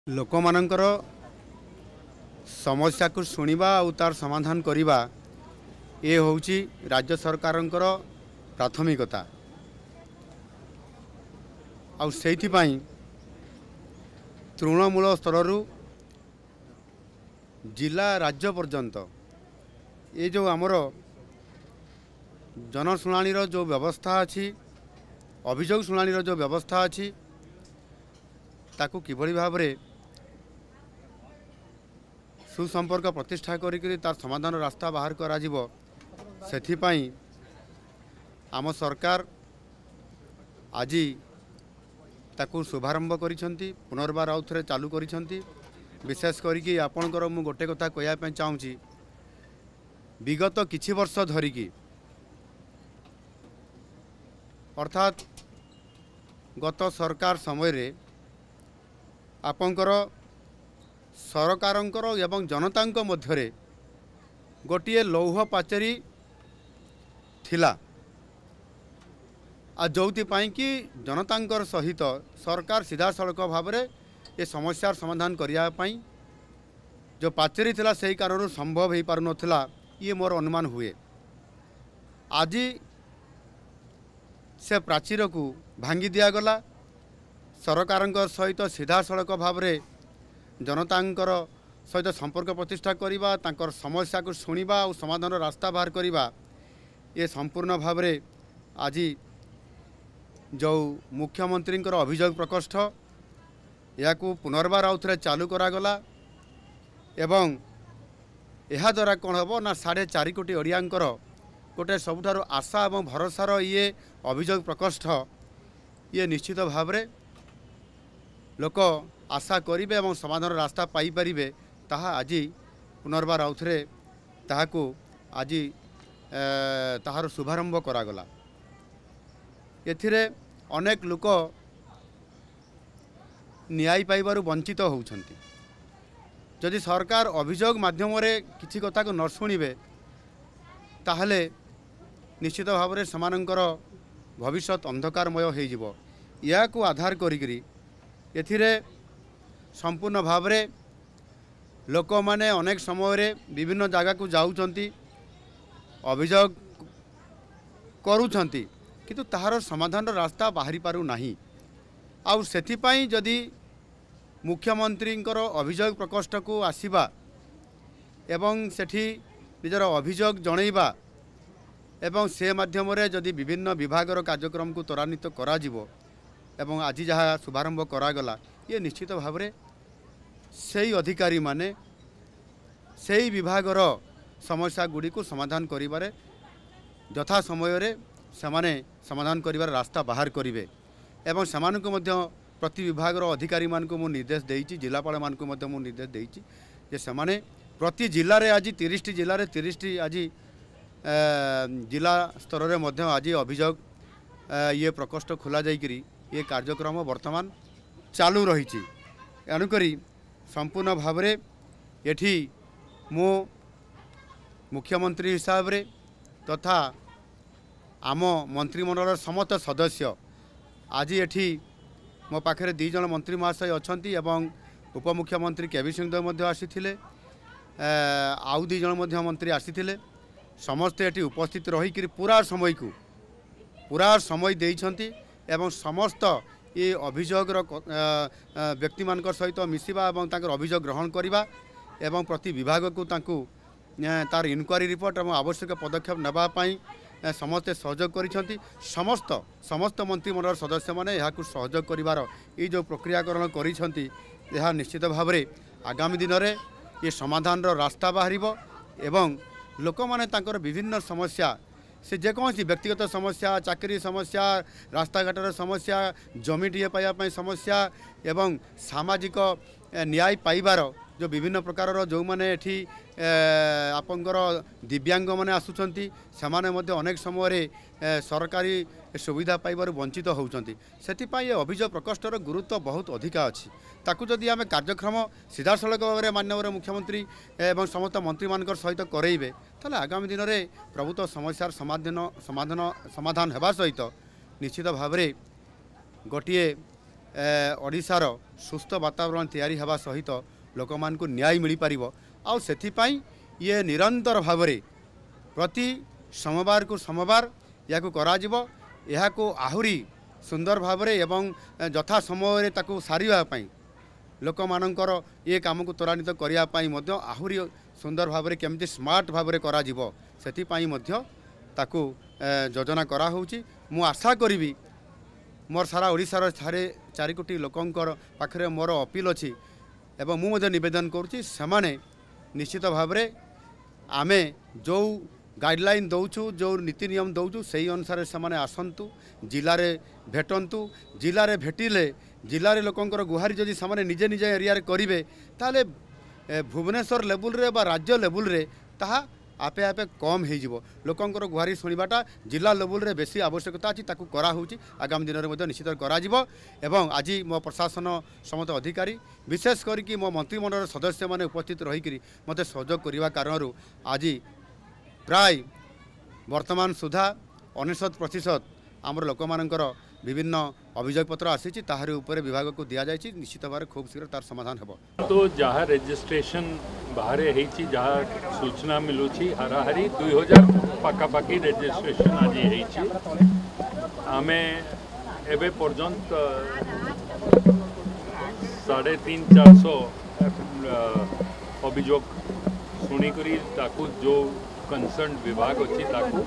लोक मानकर समस्या को शुणा और तार समाधान करवा ये हूँ राज्य सरकार प्राथमिकता। से तृणमूल स्तर जिला राज्य पर्यंत ये जो आमर जनशुणाणी जो व्यवस्था अच्छी अभियोग शुणाणी जो व्यवस्था अच्छी ताकू किभली भाव में सुसंपर्क प्रतिष्ठा करी तार समाधान रास्ता बाहर करा जिवो सेथिपाई आम सरकार आज ताकू शुभारंभ करिसेंती पुनर्बार आउ थे चालू करिसेंती। विशेष करिकी आपणकर मु गोटे कथा कहया चाहूँगी विगत किछि वर्ष धरिकी अर्थात गत सरकार समय रे आपणकर सरकारंकर एवं जनतांक मध्यरे गोटिए लौह पाचेरी थिला आ जोपाई कि जनतांकर सहित सरकार सीधा सड़क भाव में ये समस्यार समाधान करने जो पाचेरी थिला सही कारण संभव हो पार नथिला ये मोर अनुमान हुए। आज से प्राचीर को भांगी दिगला सरकार सहित सीधा सड़क भाव में जनतांकर सहित संपर्क प्रतिष्ठा करवा तांकर समस्या को शुणा और समाधान रास्ता बाहर करवा ये संपूर्ण भाव में आज जो मुख्यमंत्री अभियोग प्रकोष्ठ या पुनर्बार आउ थे चालू करागला एवं यह द्वारा कौन हम ना 4.5 कोटी ओडियांकर गोटे सबुठार आशा और भरोसार ये अभियोग प्रकोष्ठ ये निश्चित भाव में लोक आशा करेंगे और समाधान रास्ता पाइपर ताहा आज पुनर्बार आउ थे ताहाकू आज ताहार शुभारंभ करागला। एथिरे अनेक लोक न्याय पाइबार वंचित होउछंती। जदि सरकार अभियोग माध्यम किसी कथा को न शुणिबे ताहले निश्चित भाव में समानंकर भविष्य अंधकारमय हो जिवो। या को आधार करिकरी एथिरे संपूर्ण भाव में लोक माने अनेक समय रे विभिन्न जगह को जाउछंती अभियोग करूछंती किंतु ताहार समाधान रास्ता बाहरी पारु नाही। आउ सेथिपाई जदि मुख्यमंत्री अभियोग प्रकोष्ठ को आसीबा एवं सेठी निजर अभियोग जणैबा एवं से माध्यम रे जदि विभिन्न विभागर कार्यक्रम को त्वरान्वित करा जिवो एवं आज जहाँ शुभारंभ करागला ये निश्चित भाव में सही अधिकारी माने सही विभागर समस्या गुड़ी को समाधान करिबारे यथा समय रे समाने समाधान करिबार रास्ता बाहर करिवे एवं समानक मध्य प्रति विभागर अधिकारी मानक मु निर्देश देइछि जिलापाल मानक मध्य मु निर्देश देइछि जे समाने प्रति जिल्ला रे आज 30 टी जिल्ला रे 30 टी आज जिला स्तर रे मध्य आज अभियोग ये प्रकोष्ठ खोला जाइकरी ये कार्यक्रम वर्तमान चालू रही। एणुकरी संपूर्ण भाव में एठी मो मुख्यमंत्री हिसाब रे तथा आम मंत्रिमंडल समस्त सदस्य आज एठी मो पाखे 2 जन मंत्री महाशय अछंती एवं उपमुख्यमंत्री केवी सिंहदेव मध्य आसीथिले आउ 2 जन मध्य मंत्री आसीथिले समस्ते एठी उपस्थित रही पूरा समय देइछंती एवं समस्त ये अभियोग व्यक्ति मान सहित मिसवा और तांकर अभियोग ग्रहण करवा एवं प्रति विभाग को तांकू तार इनक्वारी रिपोर्ट और आवश्यक पदक्षेप नापी समस्ते सहयोग करिसेंती। समस्त मंत्रिमंडल सदस्य माने यहाँ सहयोग करिवार ये जो प्रक्रियाकरण करिसेंती यह निश्चित भाव में आगामी दिन में ये समाधान रास्ता बाहर एवं लोक माने तांकर विभिन्न समस्या से जेकोसी व्यक्तिगत समस्या चाकरी समस्या रास्ता घाटर समस्या जमीटे पाइबा समस्या एवं सामाजिक न्याय पाइबार जो विभिन्न प्रकार जो मैंने एठी आपंकर दिव्यांग माने आसुचंती समाने मध्य अनेक समय सरकारी सुविधा पाइबार वंचित होउचंती। सेतिपाई अभियोग प्रकोष्ठर गुरुत्व बहुत अधिका अच्छी ताकू जदि आम कार्यक्रम सीधा सड़क भाव में माननीय मुख्यमंत्री एवं समस्त मंत्री मान सहित करेबे ताले आगामी दिन में प्रभुत्व समस्यार समाधान होगा सहित निश्चित भाव में गोटे ओडिशार सुस्थ वातावरण तैयारी हवा सहित लोक मान को न्याय मिल पार आउ सेथिपाई ये निरंतर भाव में प्रति सोमवार को सोमवार या आहुरी सुंदर भाव में एवं यथा समय ताकू सारिबाई लोक मानकर ये काम को त्वरान्वित करने आहुरी सुंदर भाव में केमती स्मार्ट भाव में ताकू योजना कराऊँगी मु आशा करी मोर सारा ओडिशार 4 कोटी लोकंकर पाखरे मोर अपील अच्छी एवं मुझे निवेदन करुँची से निश्चित भाव में आमे जो गाइडलाइन दौचु जो नीति नियम दौचु से अनुसार से आसतु जिले में भेटंतु जिले में भेटिले जिले में लोकंकर गुहारी जदि से निजे निजे एरिया करेंगे ताले भुवनेश्वर लेवल रे बा राज्य लेवल रे ताहा आपे आपे कम हो लोकंकर गुहारी शुणवाटा जिला लेवल रे बेसी आवश्यकता अच्छी ताकू कराऊँगी आगामी दिन में निश्चित करा आज मो प्रशासन समस्त अधिकारी विशेष करके मो मंत्रिमंडल सदस्य मैंने उपस्थित रहीकि मत सहयोग करने कारण आज प्राय वर्तमान सुधा 99% आमर लोक मानकर विभिन्न अभियोग पत्र आसी ताहारी ऊपर विभाग को दि जाए निश्चित भाव खूब शीघ्र तार समाधान हो तो जहाँ रजिस्ट्रेशन बाहर होती जहाँ सूचना मिलूची हाराहारी 2000 पाखापाखि रजिस्ट्रेशन आज आमे एबे पर्यंत 350-400 अभियोग शुणिकी जो कंसर्न विभाग अच्छी ताकू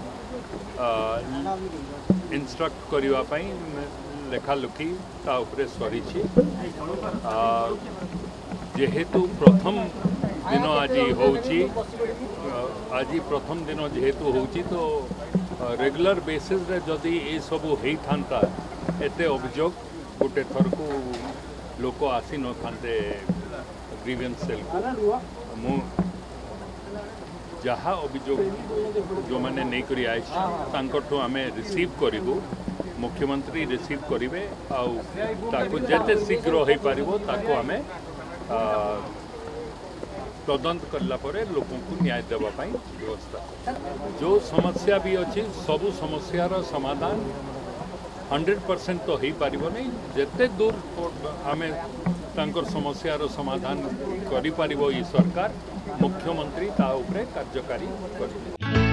इंस्ट्रक्ट करने लेखालेखी सरी जेहेतु प्रथम दिन आज प्रथम दिन जेहेतु होची तो रेगुलर बेसिस रे जदि ये सब होता एते अभियोग गोटे थर को लोक आसी न था ग्रीवेंस सेल को मु जहाँ अभियोग जो मैंने नहीं करी आए आम रिसीव करूँ मुख्यमंत्री रिसीव करेंगे आउ जेते शीघ्र हो पार आम तदंत करला परे लोगों को न्याय देवाई व्यवस्था जो समस्या भी अच्छी सबू समस्यार समाधान 100% तो हो पार नहीं जेते दूर आम तांकर समस्यार समाधान करि पारिबो ई सरकार मुख्यमंत्री ता उपरे कार्यकारी करिबे।